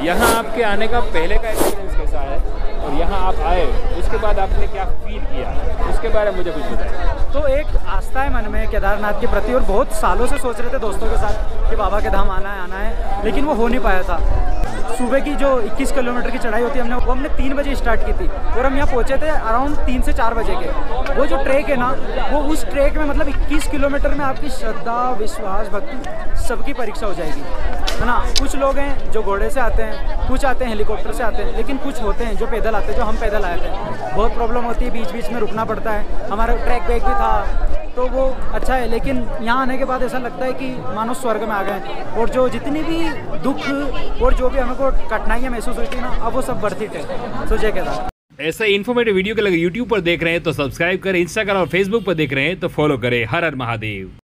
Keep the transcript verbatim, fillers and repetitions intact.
यहाँ आपके आने का पहले का एक्सपीरियंस कैसा है और यहाँ आप आए उसके बाद आपने क्या फील किया, उसके बारे में मुझे कुछ बताएं। तो एक आस्था है मन में केदारनाथ के प्रति, और बहुत सालों से सोच रहे थे दोस्तों के साथ कि बाबा के धाम आना है आना है, लेकिन वो हो नहीं पाया था। सुबह की जो इक्कीस किलोमीटर की चढ़ाई होती है हमने वो हमने तीन बजे स्टार्ट की थी और हम यहाँ पहुँचे थे अराउंड तीन से चार बजे के। वो जो ट्रैक है ना, वो उस ट्रैक में मतलब इक्कीस किलोमीटर में आपकी श्रद्धा, विश्वास, भक्ति सबकी परीक्षा हो जाएगी, है ना। कुछ लोग हैं जो घोड़े से आते हैं, कुछ आते हैं हेलीकॉप्टर से आते हैं, लेकिन कुछ होते हैं जो पैदल आते हैं, जो हम पैदल आए थे। बहुत प्रॉब्लम होती है, बीच बीच में रुकना पड़ता है। हमारा ट्रैक बैग भी था तो वो अच्छा है, लेकिन यहाँ आने के बाद ऐसा लगता है कि मानो स्वर्ग में आ गए। और जो जितनी भी दुख और जो भी हमको कठिनाइयाँ महसूस होती है ना, अब वो सब वर्थित है। तो जय केदार। ऐसा इन्फॉर्मेटिव वीडियो के लगे यूट्यूब पर देख रहे हैं तो सब्सक्राइब करें, इंस्टाग्राम और फेसबुक पर देख रहे हैं तो फॉलो करें। हर हर महादेव।